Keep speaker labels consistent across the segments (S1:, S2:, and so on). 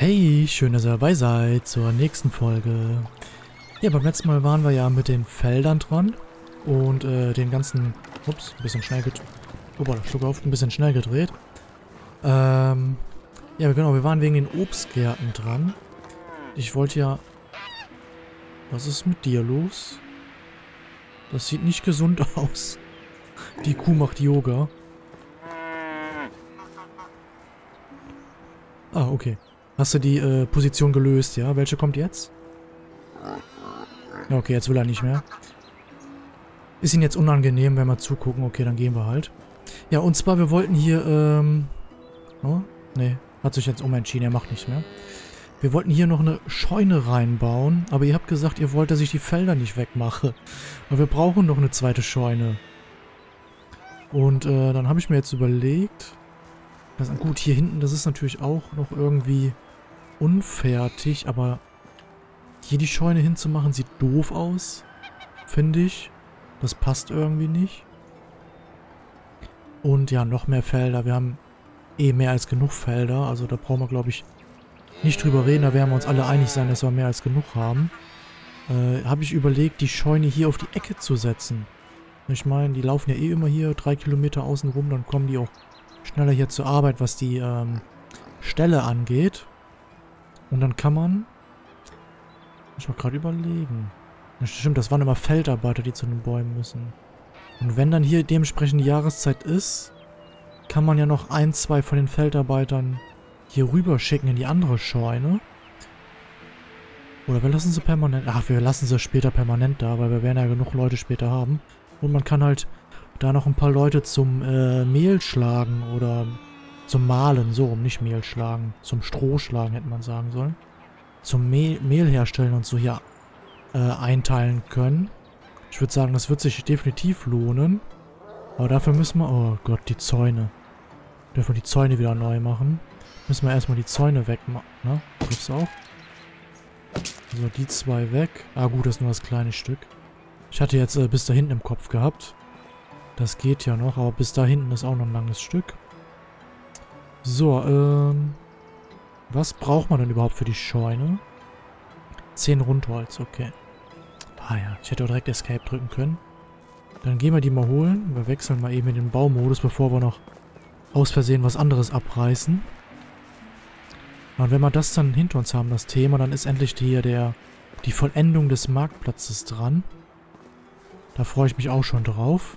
S1: Hey, schön, dass ihr dabei seid zur nächsten Folge. Ja, beim letzten Mal waren wir ja mit den Feldern dran und den ganzen... Ups, ein bisschen schnell gedreht. Oh, Schluck auf, ein bisschen schnell gedreht. Ja, genau, wir waren wegen den Obstgärten dran. Ich wollte ja... Was ist mit dir los? Das sieht nicht gesund aus. Die Kuh macht Yoga. Ah, okay. Hast du die Position gelöst, ja? Welche kommt jetzt? Okay, jetzt will er nicht mehr. Ist ihm jetzt unangenehm, wenn wir zugucken. Okay, dann gehen wir halt. Ja, und zwar, wir wollten hier, Oh, nee, hat sich jetzt umentschieden, er macht nichts mehr. Wir wollten hier noch eine Scheune reinbauen, aber ihr habt gesagt, ihr wollt, dass ich die Felder nicht wegmache. Aber wir brauchen noch eine zweite Scheune. Und dann habe ich mir jetzt überlegt... Gut, hier hinten, das ist natürlich auch noch irgendwie unfertig, aber hier die Scheune hinzumachen, sieht doof aus, finde ich. Das passt irgendwie nicht. Und ja, noch mehr Felder. Wir haben eh mehr als genug Felder, also da brauchen wir, glaube ich, nicht drüber reden. Da werden wir uns alle einig sein, dass wir mehr als genug haben. Habe ich überlegt, die Scheune hier auf die Ecke zu setzen. Ich meine, die laufen ja eh immer hier 3 Kilometer außen rum, dann kommen die auch schneller hier zur Arbeit, was die Ställe angeht. Und dann kann man... Ich mal gerade überlegen. Ja, stimmt, das waren immer Feldarbeiter, die zu den Bäumen müssen. Und wenn dann hier dementsprechend die Jahreszeit ist, kann man ja noch 1, 2 von den Feldarbeitern hier rüber schicken in die andere Scheune. Oder wir lassen sie permanent... Ach, wir lassen sie später permanent da, weil wir werden ja genug Leute später haben. Und man kann halt da noch ein paar Leute zum Mehl schlagen oder zum Mahlen, so rum, nicht Mehl schlagen, zum Stroh schlagen, hätte man sagen sollen. Zum Mehl herstellen und so hier einteilen können. Ich würde sagen, das wird sich definitiv lohnen. Aber dafür müssen wir... Oh Gott, die Zäune. Dürfen wir die Zäune wieder neu machen. Müssen wir erstmal die Zäune wegmachen, ne? Gibt's auch. So, die 2 weg. Ah gut, das ist nur das kleine Stück. Ich hatte jetzt bis da hinten im Kopf gehabt. Das geht ja noch, aber bis da hinten ist auch noch ein langes Stück. So, was braucht man denn überhaupt für die Scheune? 10 Rundholz, okay. Ah ja, ich hätte auch direkt Escape drücken können. Dann gehen wir die mal holen. Wir wechseln mal eben in den Baumodus, bevor wir noch aus Versehen was anderes abreißen. Und wenn wir das dann hinter uns haben, das Thema, dann ist endlich hier die Vollendung des Marktplatzes dran. Da freue ich mich auch schon drauf.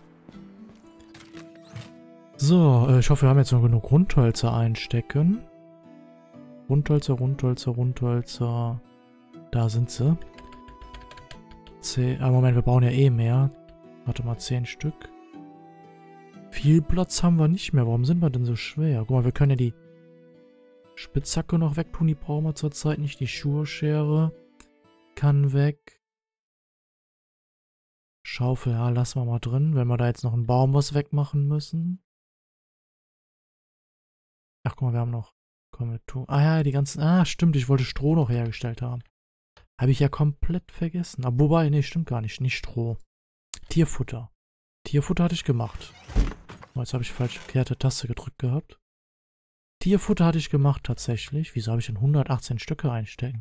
S1: So, ich hoffe, wir haben jetzt noch genug Rundhölzer einstecken. Rundhölzer, Rundhölzer, Rundhölzer. Da sind sie. Moment, wir brauchen ja eh mehr. Warte mal, 10 Stück. Viel Platz haben wir nicht mehr. Warum sind wir denn so schwer? Guck mal, wir können ja die Spitzhacke noch wegtun. Die brauchen wir zurzeit nicht. Die Schurschere kann weg. Schaufel, ja, lassen wir mal drin. Wenn wir da jetzt noch einen Baum was wegmachen müssen. Ach, guck mal, wir haben noch... Ah ja, die ganzen... Ah, stimmt, ich wollte Stroh noch hergestellt haben. Habe ich ja komplett vergessen. Aber wobei, nee, stimmt gar nicht. Nicht Stroh. Tierfutter. Tierfutter hatte ich gemacht. Oh, jetzt habe ich verkehrte Taste gedrückt gehabt. Tierfutter hatte ich gemacht tatsächlich. Wieso habe ich denn 118 Stücke einstecken?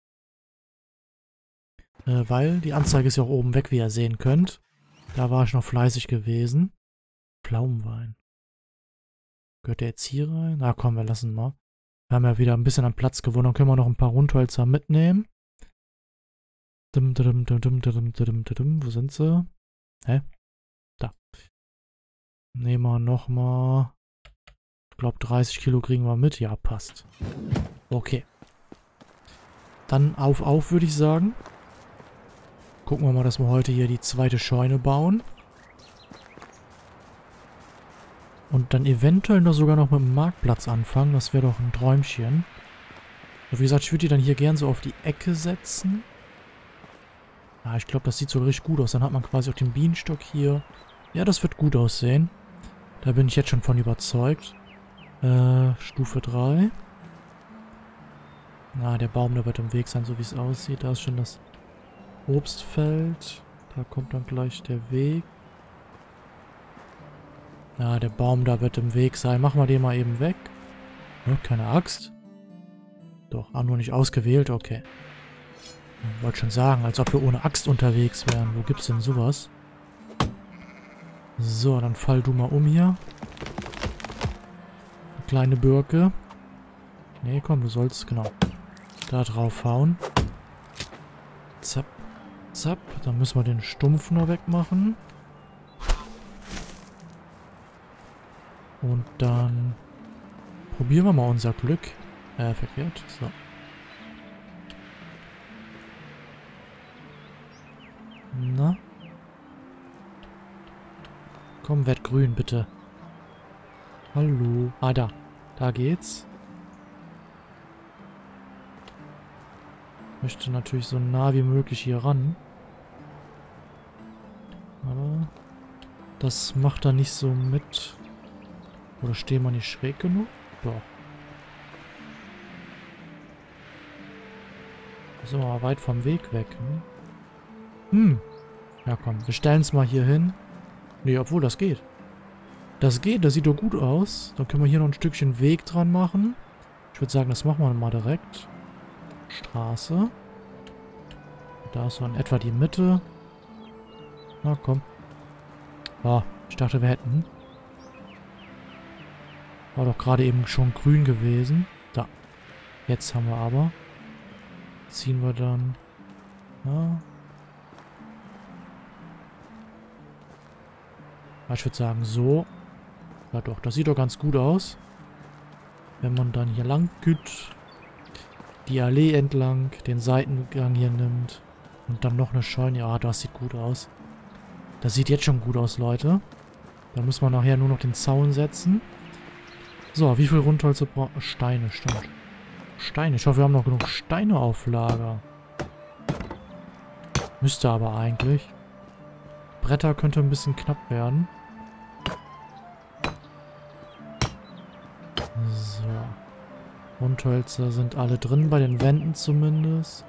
S1: Weil die Anzeige ist ja auch oben weg, wie ihr sehen könnt. Da war ich noch fleißig gewesen. Pflaumenwein. Gehört der jetzt hier rein? Na komm, wir lassen mal. Wir haben ja wieder ein bisschen an Platz gewonnen. Dann können wir noch ein paar Rundhölzer mitnehmen. Wo sind sie? Hä? Da. Nehmen wir nochmal. Ich glaube 30 Kilo kriegen wir mit. Ja, passt. Okay. Dann auf, würde ich sagen. Gucken wir mal, dass wir heute hier die zweite Scheune bauen. Und dann eventuell noch sogar noch mit dem Marktplatz anfangen. Das wäre doch ein Träumchen. Und wie gesagt, ich würde die dann hier gern so auf die Ecke setzen. Ja, ich glaube, das sieht so richtig gut aus. Dann hat man quasi auch den Bienenstock hier. Ja, das wird gut aussehen. Da bin ich jetzt schon von überzeugt. Stufe 3. Na, der Baum, der wird im Weg sein, so wie es aussieht. Da ist schon das Obstfeld. Da kommt dann gleich der Weg. Ja, der Baum da wird im Weg sein. Machen wir den mal eben weg. Ja, keine Axt. Doch, nur nicht ausgewählt, okay. Ich wollte schon sagen, als ob wir ohne Axt unterwegs wären. Wo gibt's denn sowas? So, dann fall du mal um hier. Kleine Birke. Nee, komm, du sollst, genau, da drauf hauen. Zapp, zapp. Dann müssen wir den Stumpf noch wegmachen. Und dann probieren wir mal unser Glück. Verkehrt. So. Na? Komm, werd grün, bitte. Hallo. Ah, da. Da geht's. Möchte natürlich so nah wie möglich hier ran. Aber das macht er nicht so mit. Oder stehen wir nicht schräg genug? Doch. So, mal weit vom Weg weg, ne? Ja komm, wir stellen es mal hier hin. Nee, obwohl, das geht. Das geht, das sieht doch gut aus. Dann können wir hier noch ein Stückchen Weg dran machen. Ich würde sagen, das machen wir mal direkt. Straße. Da ist so in etwa die Mitte. Na komm. Ah, ich dachte, wir hätten. War doch gerade eben schon grün gewesen. Da. Jetzt haben wir aber. Ziehen wir dann. Ja. Ich würde sagen, so. Ja doch, das sieht doch ganz gut aus. Wenn man dann hier lang geht, die Allee entlang, den Seitengang hier nimmt und dann noch eine Scheune. Ja, das sieht gut aus. Das sieht jetzt schon gut aus, Leute. Da muss man nachher nur noch den Zaun setzen. So, wie viel Rundholz braucht man? Steine, stimmt. Steine. Ich hoffe, wir haben noch genug Steine auf Lager. Müsste aber eigentlich. Bretter könnte ein bisschen knapp werden. So. Rundhölzer sind alle drin, bei den Wänden zumindest.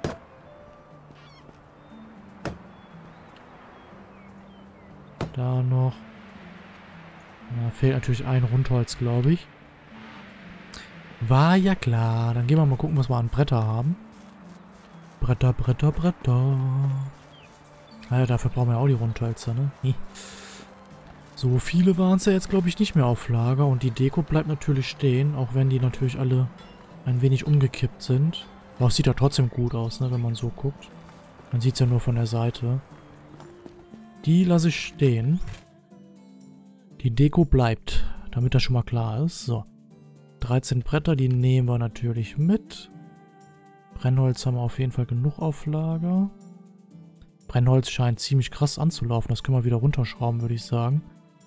S1: Da noch. Na, fehlt natürlich ein Rundholz, glaube ich. War ja klar. Dann gehen wir mal gucken, was wir an Bretter haben. Bretter, Bretter, Bretter. Naja, dafür brauchen wir ja auch die Rundhölzer, ne? So viele waren es ja jetzt, glaube ich, nicht mehr auf Lager. Und die Deko bleibt natürlich stehen, auch wenn die natürlich alle ein wenig umgekippt sind. Aber es sieht ja trotzdem gut aus, ne, wenn man so guckt. Man sieht es ja nur von der Seite. Die lasse ich stehen. Die Deko bleibt, damit das schon mal klar ist. So. 13 Bretter, die nehmen wir natürlich mit. Brennholz haben wir auf jeden Fall genug auf Lager. Brennholz scheint ziemlich krass anzulaufen. Das können wir wieder runterschrauben, würde ich sagen.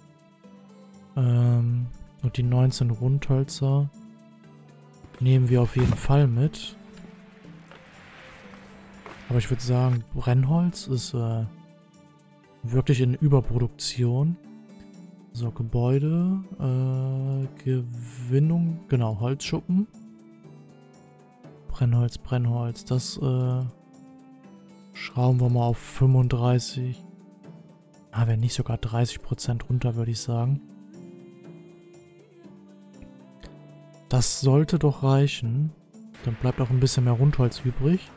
S1: Und die 19 Rundhölzer nehmen wir auf jeden Fall mit. Aber ich würde sagen, Brennholz ist wirklich in Überproduktion. So, Gebäude, Gewinnung, genau, Holzschuppen. Brennholz, Brennholz, das schrauben wir mal auf 35. Ah, wenn nicht sogar 30% runter, würde ich sagen. Das sollte doch reichen. Dann bleibt auch ein bisschen mehr Rundholz übrig.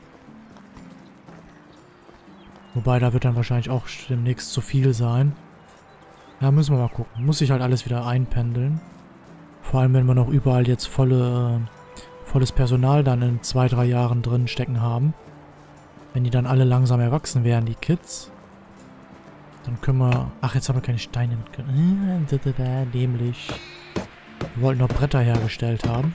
S1: Wobei, da wird dann wahrscheinlich auch demnächst zu viel sein. Ja, müssen wir mal gucken. Muss sich halt alles wieder einpendeln. Vor allem, wenn wir noch überall jetzt volles Personal dann in 2-3 Jahren drin stecken haben. Wenn die dann alle langsam erwachsen werden, die Kids. Dann können wir... Ach, jetzt haben wir keine Steine mit. Dämlich. Wir wollten noch Bretter hergestellt haben.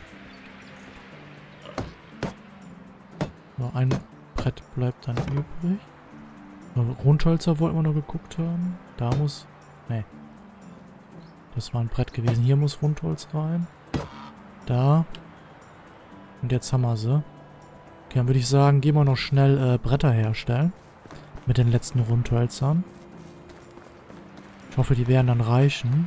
S1: So, ein Brett bleibt dann übrig. Rundhölzer wollten wir noch geguckt haben. Da muss... Nee. Das war ein Brett gewesen. Hier muss Rundholz rein. Da. Und jetzt haben wir sie. Okay, dann würde ich sagen, gehen wir noch schnell Bretter herstellen. Mit den letzten Rundhölzern. Ich hoffe, die werden dann reichen.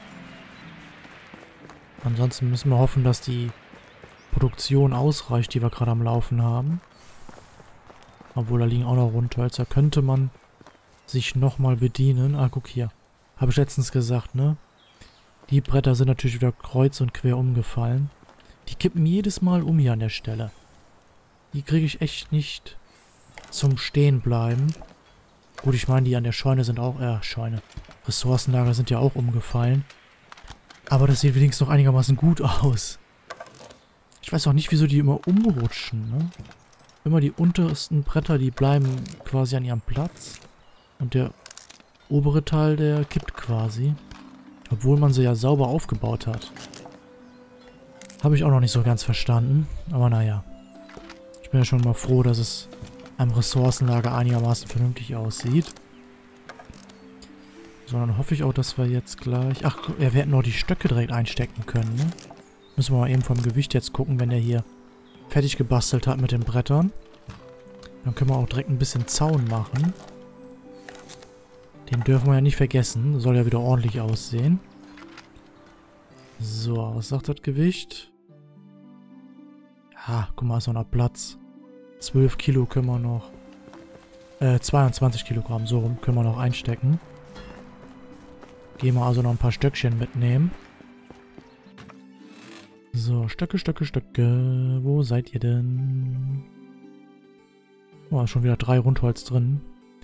S1: Ansonsten müssen wir hoffen, dass die Produktion ausreicht, die wir gerade am Laufen haben. Obwohl, da liegen auch noch Rundhölzer. Könnte man sich nochmal bedienen. Ah, guck hier. Habe ich letztens gesagt, ne? Die Bretter sind natürlich wieder kreuz und quer umgefallen. Die kippen jedes Mal um hier an der Stelle. Die kriege ich echt nicht zum Stehenbleiben. Gut, ich meine, die an der Scheune sind auch... Scheune. Ressourcenlager sind ja auch umgefallen. Aber das sieht wenigstens noch einigermaßen gut aus. Ich weiß auch nicht, wieso die immer umrutschen, ne? Immer die untersten Bretter, die bleiben quasi an ihrem Platz. Und der obere Teil, der kippt quasi. Obwohl man sie ja sauber aufgebaut hat. Habe ich auch noch nicht so ganz verstanden. Aber naja. Ich bin ja schon mal froh, dass es am Ressourcenlager einigermaßen vernünftig aussieht. So, dann hoffe ich auch, dass wir jetzt gleich... Ach, wir hätten noch die Stöcke direkt einstecken können, ne? Müssen wir mal eben vom Gewicht jetzt gucken, wenn der hier fertig gebastelt hat mit den Brettern. Dann können wir auch direkt ein bisschen Zaun machen. Den dürfen wir ja nicht vergessen. Soll ja wieder ordentlich aussehen. So, was sagt das Gewicht? Ja, guck mal, ist noch Platz. 12 Kilo können wir noch... 22 Kilogramm, so rum, können wir noch einstecken. Gehen wir also noch ein paar Stöckchen mitnehmen. So, Stöcke, Stöcke, Stöcke. Wo seid ihr denn? Oh, schon wieder 3 Rundholz drin.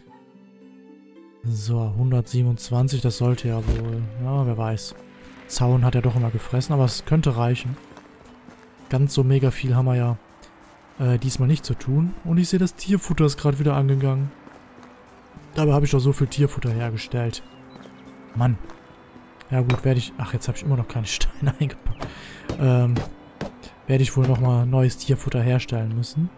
S1: So, 127, das sollte ja wohl... Ja, wer weiß. Zaun hat er doch immer gefressen, aber es könnte reichen. Ganz so mega viel haben wir ja diesmal nicht zu tun. Und ich sehe, das Tierfutter ist gerade wieder angegangen. Dabei habe ich doch so viel Tierfutter hergestellt. Mann. Ja gut, werde ich... Ach, jetzt habe ich immer noch keine Steine eingepackt. Werde ich wohl nochmal neues Tierfutter herstellen müssen.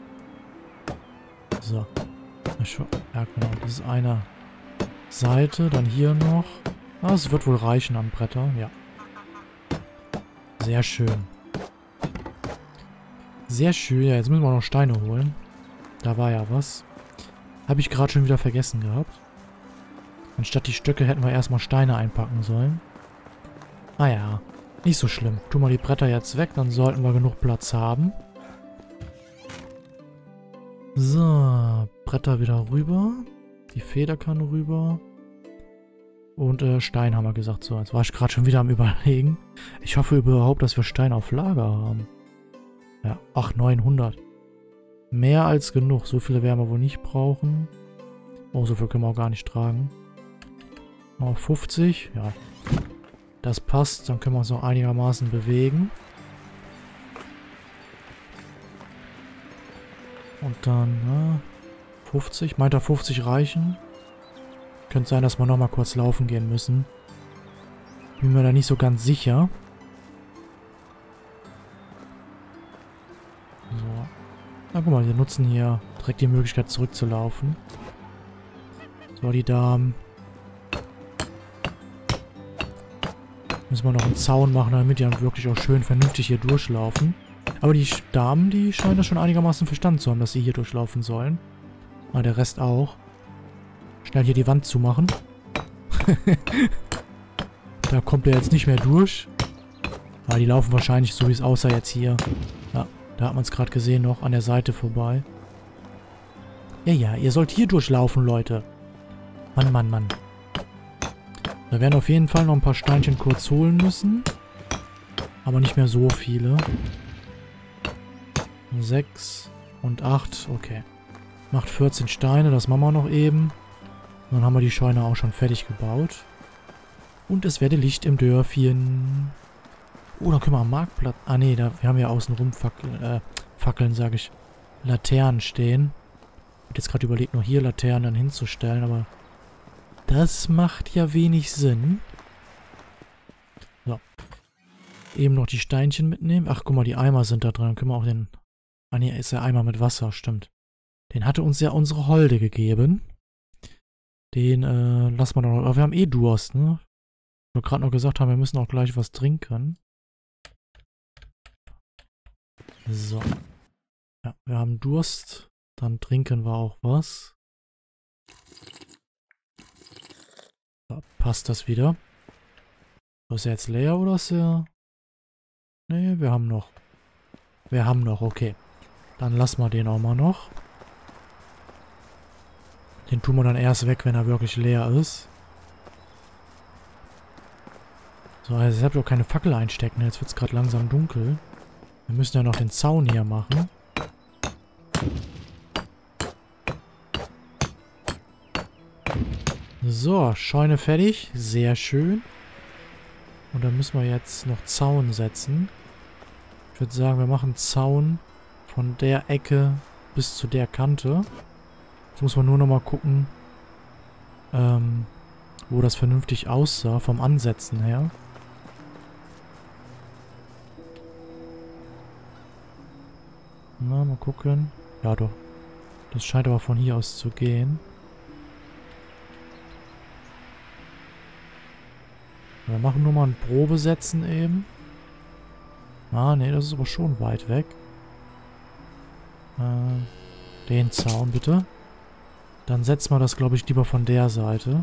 S1: So. Ja genau, das ist eine Seite. Dann hier noch. Ah, es wird wohl reichen an Bretter. Ja. Sehr schön. Sehr schön. Ja, jetzt müssen wir noch Steine holen. Da war ja was. Habe ich gerade schon wieder vergessen gehabt. Anstatt die Stöcke hätten wir erstmal Steine einpacken sollen. Ah ja. Nicht so schlimm. Tun wir die Bretter jetzt weg, dann sollten wir genug Platz haben. So. Bretter wieder rüber. Die Federkanne rüber. Und Stein haben wir gesagt. So, jetzt war ich gerade schon wieder am Überlegen. Ich hoffe überhaupt, dass wir Stein auf Lager haben. Ja, ach, 900. Mehr als genug. So viele werden wir wohl nicht brauchen. Oh, so viel können wir auch gar nicht tragen. Oh, 50. Ja. Das passt. Dann können wir uns noch einigermaßen bewegen. Und dann, ja, 50. Meint er 50 reichen? Könnte sein, dass wir nochmal kurz laufen gehen müssen. Bin mir da nicht so ganz sicher. So. Na guck mal, wir nutzen hier direkt die Möglichkeit zurückzulaufen. So, die Damen. Müssen wir noch einen Zaun machen, damit die dann wirklich auch schön vernünftig hier durchlaufen. Aber die Damen, die scheinen das schon einigermaßen verstanden zu haben, dass sie hier durchlaufen sollen. Ah, der Rest auch. Schnell hier die Wand zumachen. Da kommt er jetzt nicht mehr durch. Aber die laufen wahrscheinlich, so wie es aussah jetzt hier. Ja, da hat man es gerade gesehen noch, an der Seite vorbei. Ja, ja, ihr sollt hier durchlaufen, Leute. Mann, Mann, Mann. Wir werden auf jeden Fall noch ein paar Steinchen kurz holen müssen. Aber nicht mehr so viele. 6 und 8, okay. Macht 14 Steine, das machen wir noch eben. Dann haben wir die Scheune auch schon fertig gebaut. Und es werde Licht im Dörfchen. Oh, dann können wir am Marktplatz... Ah, nee, wir haben ja außenrum Fackeln, sage ich. Laternen stehen. Ich habe jetzt gerade überlegt, nur hier Laternen dann hinzustellen, aber... Das macht ja wenig Sinn. So. Eben noch die Steinchen mitnehmen. Ach, guck mal, die Eimer sind da drin. Dann können wir auch den... Ah, nee, ist der Eimer mit Wasser, stimmt. Den hatte uns ja unsere Holde gegeben. Den, lassen wir doch noch... Aber wir haben eh Durst, ne? Wir gerade noch gesagt haben, wir müssen auch gleich was trinken. So. Ja, wir haben Durst. Dann trinken wir auch was. So, passt das wieder. Ist er jetzt leer oder ist er... Nee, wir haben noch. Wir haben noch, okay. Dann lassen wir den auch mal noch. Den tun wir dann erst weg, wenn er wirklich leer ist. So, also jetzt habt ihr auch keine Fackel einstecken. Jetzt wird es gerade langsam dunkel. Wir müssen ja noch den Zaun hier machen. So, Scheune fertig. Sehr schön. Und dann müssen wir jetzt noch Zaun setzen. Ich würde sagen, wir machen Zaun von der Ecke bis zu der Kante. Jetzt muss man nur noch mal gucken, wo das vernünftig aussah, vom Ansetzen her. Na, mal gucken. Ja, doch. Das scheint aber von hier aus zu gehen. Wir machen nur mal ein Probesetzen eben. Ah, nee, das ist aber schon weit weg. Den Zaun bitte. Dann setzen wir das, glaube ich, lieber von der Seite.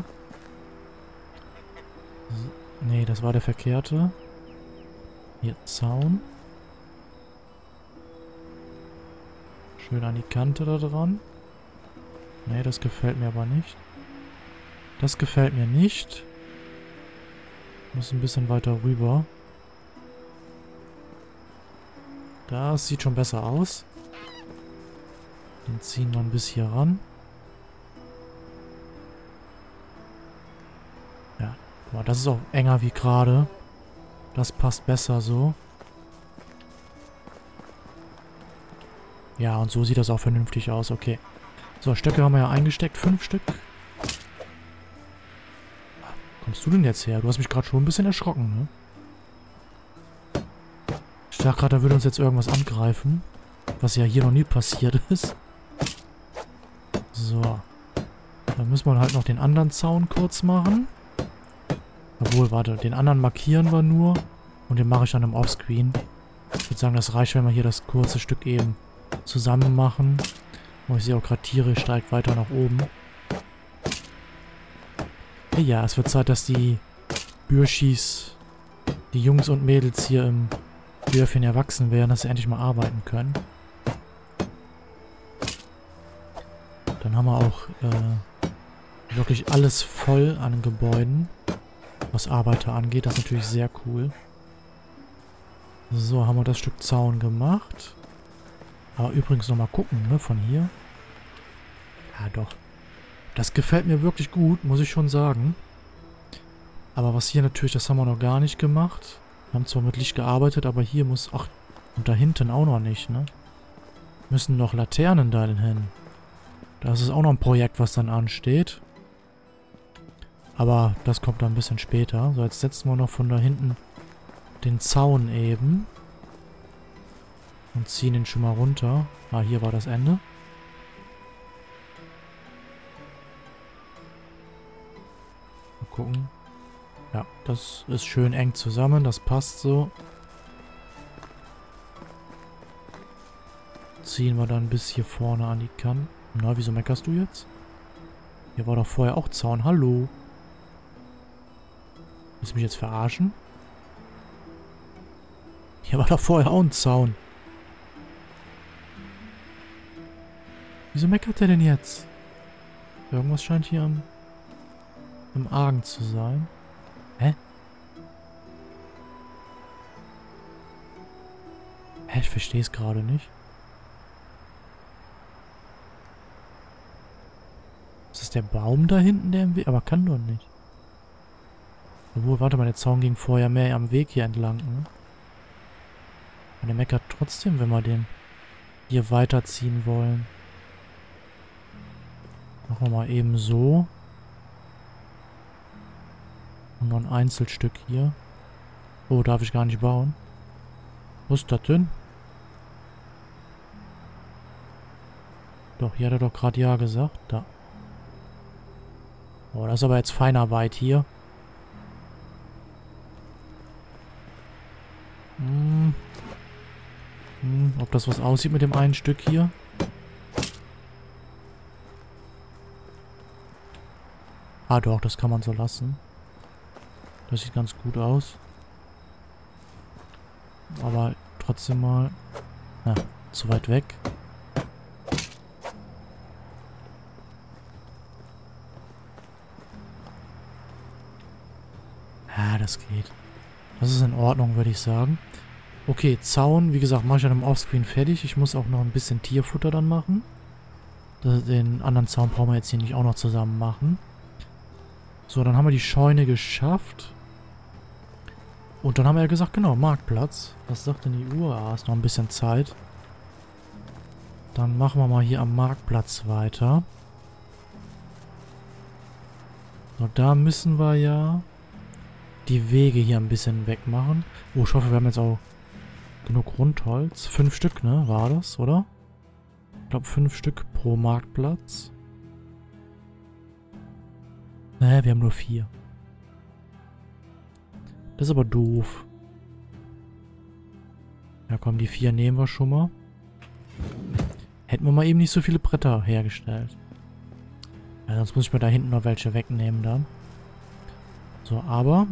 S1: Nee, das war der verkehrte. Hier, Zaun. Schön an die Kante da dran. Nee, das gefällt mir aber nicht. Das gefällt mir nicht. Muss ein bisschen weiter rüber. Das sieht schon besser aus. Den ziehen wir ein bisschen hier ran. Ja, aber das ist auch enger wie gerade. Das passt besser so. Ja, und so sieht das auch vernünftig aus. Okay. So, Stöcke haben wir ja eingesteckt. 5 Stück. Wo kommst du denn jetzt her? Du hast mich gerade schon ein bisschen erschrocken, ne? Ich dachte gerade, da würde uns jetzt irgendwas angreifen. Was ja hier noch nie passiert ist. So. Dann müssen wir halt noch den anderen Zaun kurz machen. Obwohl, warte. Den anderen markieren wir nur. Und den mache ich dann im Offscreen. Ich würde sagen, das reicht, wenn wir hier das kurze Stück eben zusammen machen. Und ich sehe auch gerade, Tiere steigt weiter nach oben. Ja, es wird Zeit, dass die Bürschis, die Jungs und Mädels hier im Dörfchen erwachsen werden, dass sie endlich mal arbeiten können. Dann haben wir auch wirklich alles voll an Gebäuden, was Arbeiter angeht. Das ist natürlich sehr cool. So, haben wir das Stück Zaun gemacht. Aber übrigens nochmal gucken, ne, von hier. Ja, doch. Das gefällt mir wirklich gut, muss ich schon sagen. Aber was hier natürlich, das haben wir noch gar nicht gemacht. Wir haben zwar mit Licht gearbeitet, aber hier muss... Ach, und da hinten auch noch nicht, ne? Müssen noch Laternen da hin. Das ist auch noch ein Projekt, was dann ansteht. Aber das kommt dann ein bisschen später. So, jetzt setzen wir noch von da hinten den Zaun eben. Und ziehen ihn schon mal runter. Ah, hier war das Ende. Mal gucken. Ja, das ist schön eng zusammen. Das passt so. Ziehen wir dann bis hier vorne an die Kante. Na, wieso meckerst du jetzt? Hier war doch vorher auch Zaun. Hallo. Willst du mich jetzt verarschen? Hier war doch vorher auch ein Zaun. Wieso meckert er denn jetzt? Irgendwas scheint hier im Argen zu sein. Hä? Hä, ich verstehe es gerade nicht. Ist das der Baum da hinten, der im Weg... Aber kann doch nicht. Obwohl, warte mal, der Zaun ging vorher mehr am Weg hier entlang, ne? Und der meckert trotzdem, wenn wir den hier weiterziehen wollen. Machen wir mal eben so. Und noch ein Einzelstück hier. Oh, darf ich gar nicht bauen. Wo ist das denn? Doch, hier hat er doch gerade ja gesagt. Da. Oh, das ist aber jetzt Feinarbeit hier. Ob das was aussieht mit dem einen Stück hier? Ah doch, das kann man so lassen. Das sieht ganz gut aus. Aber trotzdem mal... Na, zu weit weg. Ja, das geht. Das ist in Ordnung, würde ich sagen. Okay, Zaun, wie gesagt, mache ich dann im Offscreen fertig. Ich muss auch noch ein bisschen Tierfutter dann machen. Den anderen Zaun brauchen wir jetzt hier nicht auch noch zusammen machen. So, dann haben wir die Scheune geschafft. Und dann haben wir ja gesagt, genau, Marktplatz. Was sagt denn die Uhr? Ah, ist noch ein bisschen Zeit. Dann machen wir mal hier am Marktplatz weiter. So, da müssen wir ja die Wege hier ein bisschen wegmachen. Oh, ich hoffe, wir haben jetzt auch genug Rundholz. 5 Stück, ne? War das, oder? Ich glaube, 5 Stück pro Marktplatz. Naja, wir haben nur 4. Das ist aber doof. Ja komm, die 4 nehmen wir schon mal. Hätten wir mal eben nicht so viele Bretter hergestellt. Ja, sonst muss ich mir da hinten noch welche wegnehmen dann. So, aber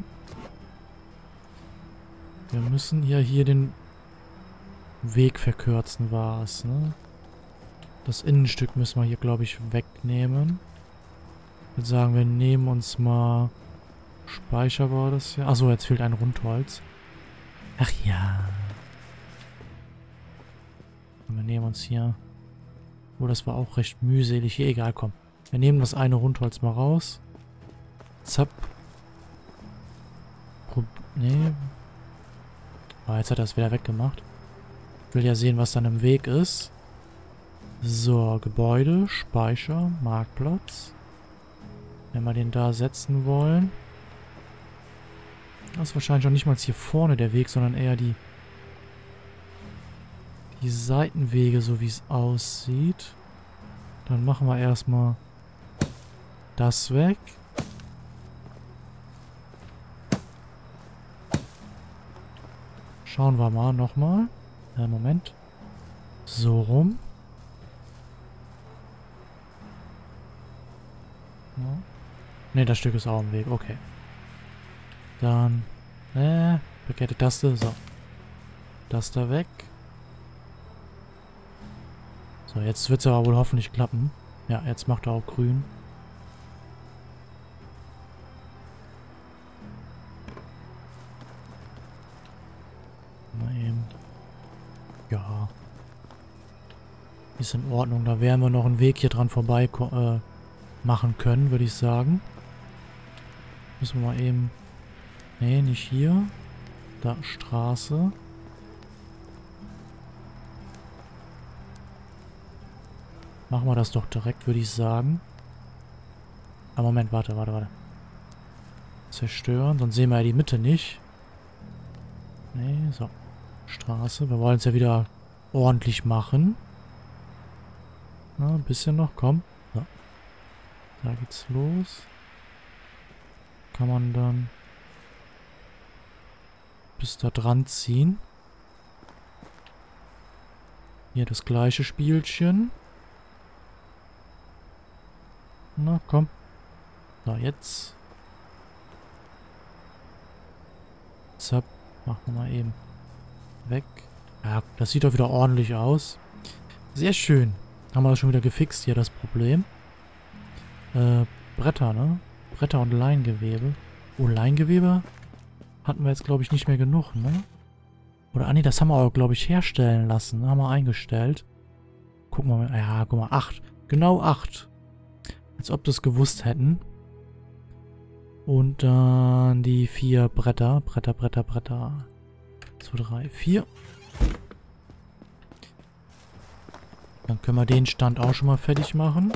S1: wir müssen ja hier den Weg verkürzen, war es, ne? Das Innenstück müssen wir hier, glaube ich, wegnehmen. Ich würde sagen, wir nehmen uns mal... Speicher war das ja. Achso, jetzt fehlt ein Rundholz. Ach ja. Und wir nehmen uns hier... Oh, das war auch recht mühselig. Hier, egal, komm. Wir nehmen das eine Rundholz mal raus. Zapp. Nee. Ah, jetzt hat er es wieder weggemacht. Ich will ja sehen, was dann im Weg ist. So, Gebäude, Speicher, Marktplatz. Wenn wir den da setzen wollen. Das ist wahrscheinlich auch nicht mal hier vorne der Weg, sondern eher die Seitenwege, so wie es aussieht. Dann machen wir erstmal das weg. Schauen wir mal nochmal. Moment. So rum. Ja. Ne, das Stück ist auch im Weg. Okay. Dann, verkehrte Taste, so. Das da weg. So, jetzt wird es aber wohl hoffentlich klappen. Ja, jetzt macht er auch grün. Mal eben. Ja. Ist in Ordnung. Da werden wir noch einen Weg hier dran vorbei machen können, würde ich sagen. Müssen wir mal eben... Nee, nicht hier. Da, Straße. Machen wir das doch direkt, würde ich sagen. Ah, Moment, warte. Zerstören, sonst sehen wir ja die Mitte nicht. Nee, so. Straße. Wir wollen es ja wieder ordentlich machen. Na, ein bisschen noch, komm. So. Da geht's los. Kann man dann bis da dran ziehen. Hier das gleiche Spielchen. Na, komm. So, jetzt. Zapp. Machen wir mal eben weg. Ja, das sieht doch wieder ordentlich aus. Sehr schön. Haben wir das schon wieder gefixt hier, das Problem. Bretter, ne? Bretter und Leingewebe. Oh, Leingewebe hatten wir jetzt, glaube ich, nicht mehr genug, ne? Oder, nee, das haben wir auch, glaube ich, herstellen lassen. Ne? Haben wir eingestellt. Gucken wir mal. Ja, guck mal, 8. Genau 8. Als ob das gewusst hätten. Und dann die 4 Bretter. Bretter. 2, 3, 4. Dann können wir den Stand auch schon mal fertig machen.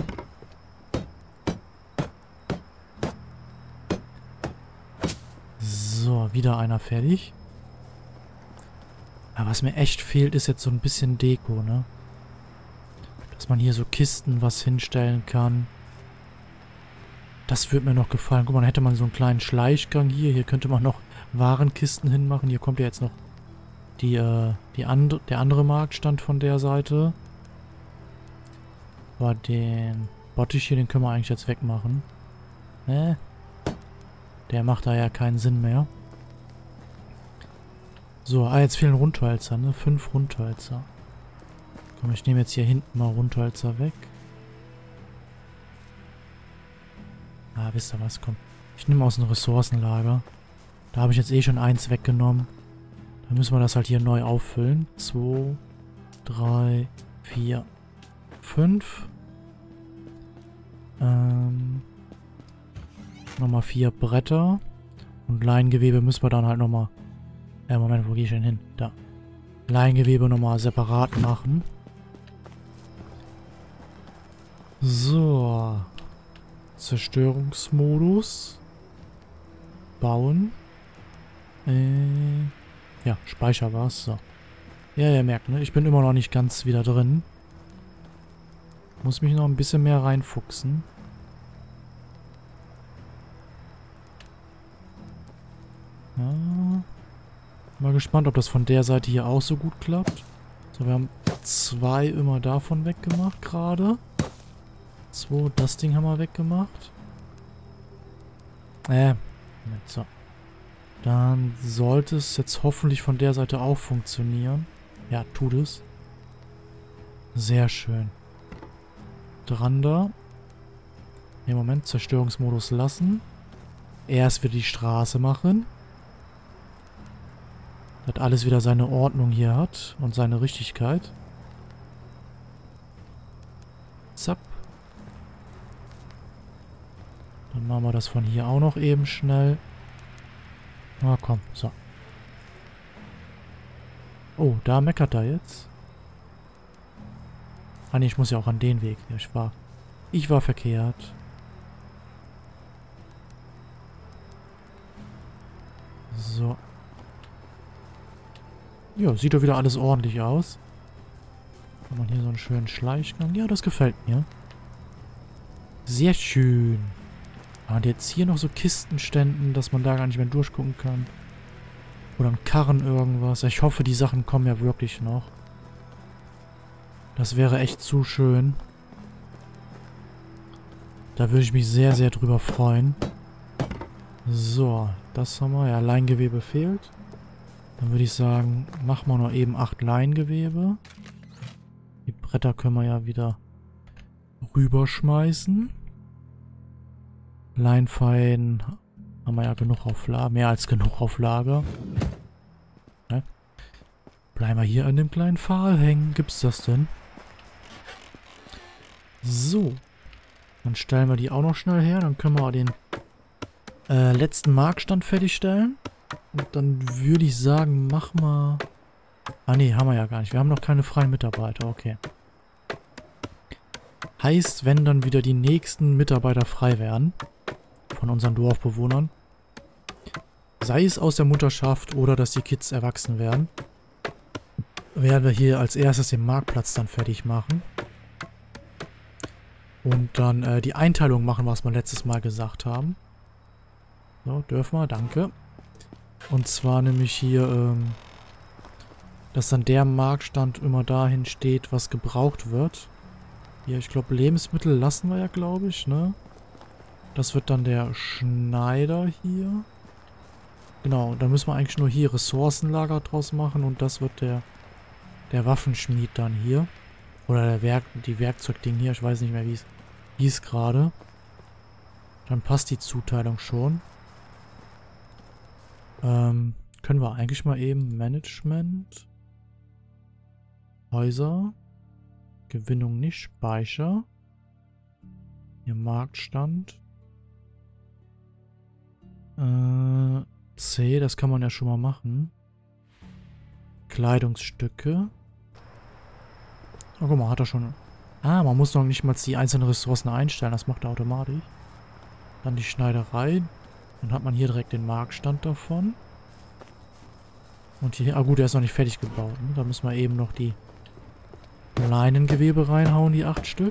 S1: So, wieder einer fertig. Aber was mir echt fehlt, ist jetzt so ein bisschen Deko, ne? Dass man hier so Kisten was hinstellen kann. Das würde mir noch gefallen. Guck mal, dann hätte man so einen kleinen Schleichgang hier. Hier könnte man noch Warenkisten hinmachen. Hier kommt ja jetzt noch der andere Marktstand von der Seite. Aber den Bottich hier, den können wir eigentlich jetzt wegmachen. Der macht da ja keinen Sinn mehr. So, jetzt fehlen Rundhölzer, ne? 5 Rundhölzer. Komm, ich nehme jetzt hier hinten mal Rundhölzer weg. Ah, wisst ihr was? Komm. Ich nehme aus dem Ressourcenlager. Da habe ich jetzt eh schon 1 weggenommen. Dann müssen wir das halt hier neu auffüllen. 2, 3, 4, 5. Nochmal 4 Bretter. Und Leingewebe müssen wir dann halt nochmal... Moment, wo gehe ich denn hin? Da. Leingewebe nochmal separat machen. So. Zerstörungsmodus. Bauen. Ja, Speicher war's. So. Ja, ihr merkt, ne? Ich bin immer noch nicht ganz wieder drin. Muss mich noch ein bisschen mehr reinfuchsen. Ja. Mal gespannt, ob das von der Seite hier auch so gut klappt. So, wir haben 2 immer davon weggemacht gerade. 2, das Ding haben wir weggemacht. Moment, so. Dann sollte es jetzt hoffentlich von der Seite auch funktionieren. Ja, tut es. Sehr schön. Dran da. Im Moment, Zerstörungsmodus lassen. Erst wieder die Straße machen. Dass alles wieder seine Ordnung hier hat und seine Richtigkeit. Zapp. Dann machen wir das von hier auch noch eben schnell. Na komm, so. Oh, da meckert er jetzt. Ah ne, ich muss ja auch an den Weg. Ja, ich war verkehrt. So. Ja, sieht doch wieder alles ordentlich aus. Haben wir hier so einen schönen Schleichgang. Ja, das gefällt mir. Sehr schön. Und jetzt hier noch so Kistenständen, dass man da gar nicht mehr durchgucken kann. Oder ein Karren irgendwas. Ich hoffe, die Sachen kommen ja wirklich noch. Das wäre echt zu schön. Da würde ich mich sehr, sehr drüber freuen. So, das haben wir. Ja, Leingewebe fehlt. Dann würde ich sagen, machen wir noch eben 8 Leingewebe. Die Bretter können wir ja wieder rüberschmeißen. Leinfein haben wir ja genug auf Lager. Mehr als genug auf Lager. Ne? Bleiben wir hier an dem kleinen Pfahl hängen. Gibt's das denn? So. Dann stellen wir die auch noch schnell her. Dann können wir den letzten Marktstand fertigstellen. Und dann würde ich sagen, mach mal... Ah ne, haben wir ja gar nicht. Wir haben noch keine freien Mitarbeiter. Okay. Heißt, wenn dann wieder die nächsten Mitarbeiter frei werden von unseren Dorfbewohnern, sei es aus der Mutterschaft oder dass die Kids erwachsen werden, werden wir hier als erstes den Marktplatz dann fertig machen. Und dann die Einteilung machen, was wir letztes Mal gesagt haben. So, dürfen wir, danke. Und zwar nämlich hier, dass dann der Marktstand immer dahin steht, was gebraucht wird. Hier, ich glaube, Lebensmittel lassen wir ja, glaube ich, ne? Das wird dann der Schneider hier. Genau, da müssen wir eigentlich nur hier Ressourcenlager draus machen und das wird der Waffenschmied dann hier. Oder die Werkzeugding hier, ich weiß nicht mehr, wie es hieß gerade. Dann passt die Zuteilung schon. Können wir eigentlich mal eben Management, Häuser, Gewinnung nicht, Speicher, hier Marktstand, C, das kann man ja schon mal machen, Kleidungsstücke, oh guck mal, hat er schon, man muss noch nicht mal die einzelnen Ressourcen einstellen, das macht er automatisch, dann die Schneiderei. Dann hat man hier direkt den Marktstand davon. Und hier, gut, der ist noch nicht fertig gebaut. Ne? Da müssen wir eben noch die Leinengewebe reinhauen, die 8 Stück.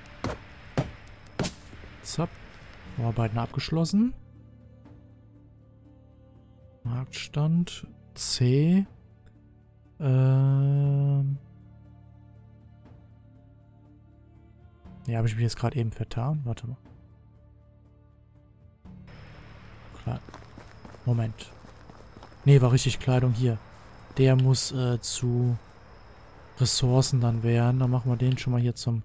S1: Zapp. Arbeiten abgeschlossen. Marktstand C. Ja, habe ich mich jetzt gerade eben vertan. Warte mal. Moment. Ne, war richtig Kleidung hier. Der muss zu Ressourcen dann werden. Dann machen wir den schon mal hier zum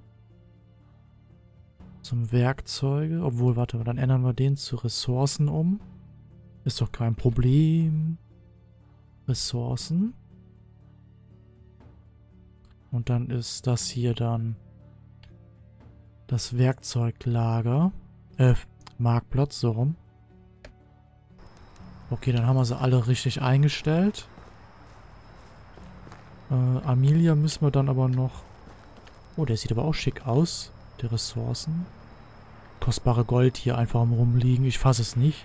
S1: Werkzeuge. Obwohl, warte mal, dann ändern wir den zu Ressourcen um. Ist doch kein Problem. Ressourcen. Und dann ist das hier dann das Werkzeuglager. Marktplatz, so rum. Okay, dann haben wir sie alle richtig eingestellt. Amelia müssen wir dann aber noch... Oh, der sieht aber auch schick aus. Die Ressourcen. Kostbare Gold hier einfach am Rumliegen. Ich fasse es nicht.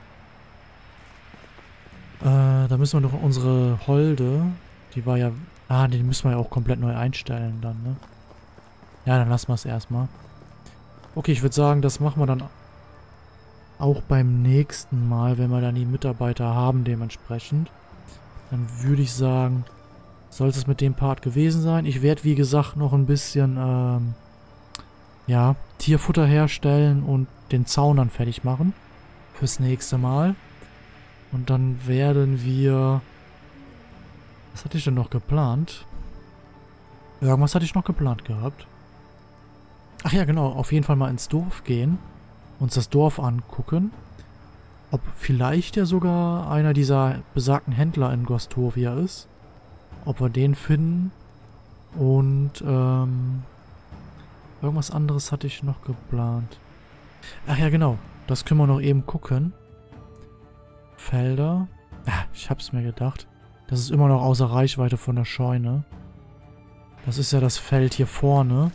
S1: Da müssen wir noch unsere Holde. Die war ja... Ah, die müssen wir ja auch komplett neu einstellen dann, ne? Ja, dann lassen wir es erstmal. Okay, ich würde sagen, das machen wir dann auch beim nächsten Mal, wenn wir dann die Mitarbeiter haben dementsprechend. Dann würde ich sagen, soll es mit dem Part gewesen sein. Ich werde, wie gesagt, noch ein bisschen, ja, Tierfutter herstellen und den Zaun dann fertig machen. Fürs nächste Mal. Und dann werden wir... Was hatte ich denn noch geplant? Irgendwas hatte ich noch geplant gehabt. Ach ja, genau. Auf jeden Fall mal ins Dorf gehen. Uns das Dorf angucken. Ob vielleicht ja sogar einer dieser besagten Händler in Gostovia ist. Ob wir den finden. Und, irgendwas anderes hatte ich noch geplant. Ach ja, genau. Das können wir noch eben gucken. Felder. Ah, ich hab's mir gedacht. Das ist immer noch außer Reichweite von der Scheune. Das ist ja das Feld hier vorne.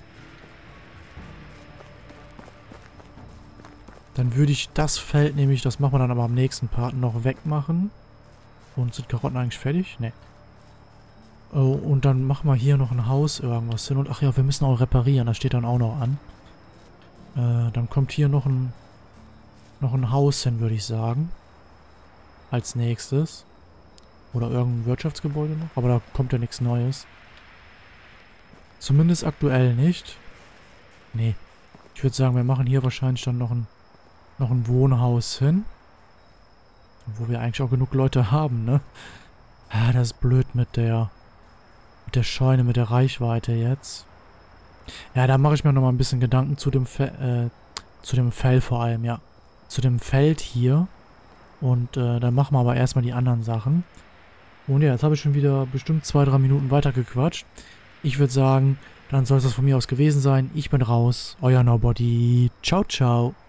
S1: Dann würde ich das Feld nämlich, das machen wir dann aber am nächsten Part, noch wegmachen. Und sind Karotten eigentlich fertig? Ne. Oh, und dann machen wir hier noch ein Haus irgendwas hin. Und ach ja, wir müssen auch reparieren, das steht dann auch noch an. Dann kommt hier noch ein Haus hin, würde ich sagen. Als nächstes. Oder irgendein Wirtschaftsgebäude noch. Aber da kommt ja nichts Neues. Zumindest aktuell nicht. Nee. Ich würde sagen, wir machen hier wahrscheinlich dann noch ein Wohnhaus hin. Wo wir eigentlich auch genug Leute haben, ne? Ah, das ist blöd mit der Scheune, mit der Reichweite jetzt. Ja, da mache ich mir noch mal ein bisschen Gedanken zu dem Fell vor allem, ja. Zu dem Feld hier. Und dann machen wir aber erstmal die anderen Sachen. Und ja, jetzt habe ich schon wieder bestimmt 2-3 Minuten weitergequatscht. Ich würde sagen, dann soll es das von mir aus gewesen sein. Ich bin raus. Euer Nobody. Ciao, ciao.